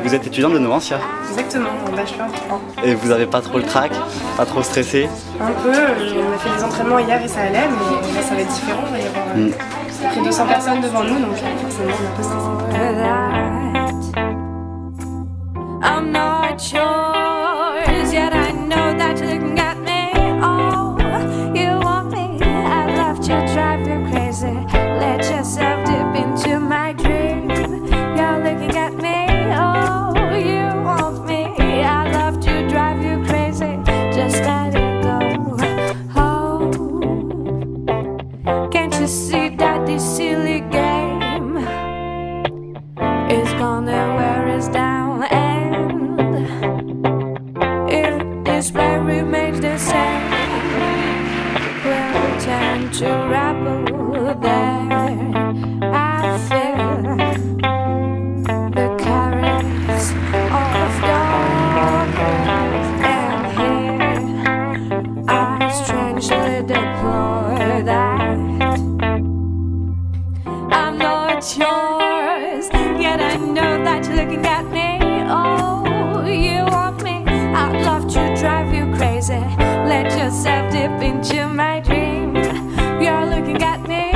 Vous êtes étudiante de Novancia? Exactement, en bachelor 3. Et vous avez pas trop le trac? Pas trop stressé? Un peu, on a fait des entraînements hier et ça allait, mais là ça va être différent. Il va y avoir près de 200 personnes devant nous, donc forcément on est un peu stressé. I'm not yours, yet I know that you're looking at me. Oh, you want me, I love to drive you crazy. Let yourself dip into my dream. You're looking at me, oh, you want me, I love to drive you crazy. Just let it go, oh. Can't you see that this silly game is gonna wear us down? And if this play remains the same, we'll turn to rubble. There I feel the carrots of darkness, and here I strangely deplore that I'm not yours, yet I know that you're looking at me. Oh, you want me, I'd love to drive you crazy. Let yourself dip into my dream. You're looking at me.